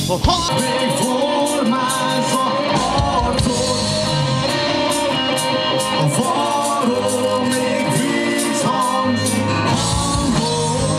Még formázza arcod, a falról még visszhangzik hangod.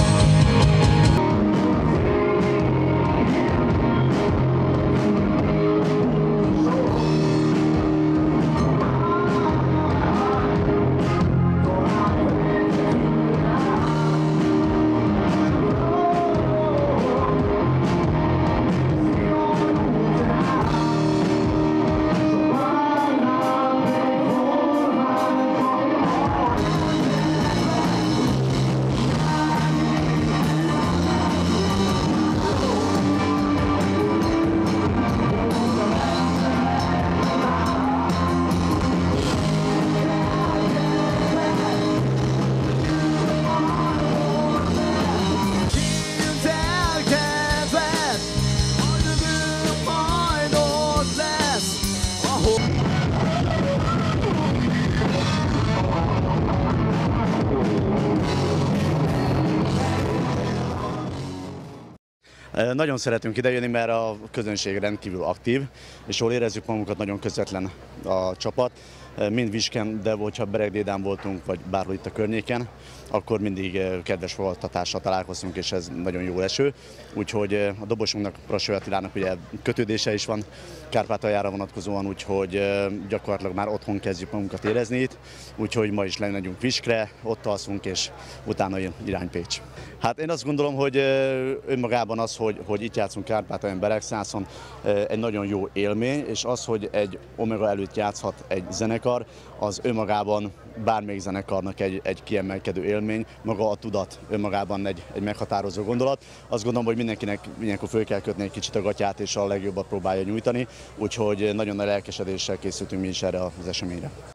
Nagyon szeretünk idejönni, mert a közönség rendkívül aktív, és jól érezzük magunkat, nagyon közvetlen a csapat. Mind Visken, de hogyha Beregdédán voltunk, vagy bárhol itt a környéken, akkor mindig kedves fogadtatással találkoztunk, és ez nagyon jó eső. Úgyhogy a dobosunknak, Brassai Attilának ugye kötődése is van Kárpátaljára vonatkozóan, úgyhogy gyakorlatilag már otthon kezdjük magunkat érezni itt. Úgyhogy ma is lemegyünk Viskre, ott alszunk, és utána jön irány Pécs. Hát én azt gondolom, hogy önmagában az, hogy itt játszunk Kárpátalján, Beregszászon, egy nagyon jó élmény, és az, hogy egy Omega előtt játszhat egy zenekar, az önmagában bármelyik zenekarnak egy kiemelkedő élmény, maga a tudat önmagában egy meghatározó gondolat. Azt gondolom, hogy mindenkinek ilyenkor föl kell kötni egy kicsit a gatyát, és a legjobbat próbálja nyújtani, úgyhogy nagyon nagy lelkesedéssel készültünk mi is erre az eseményre.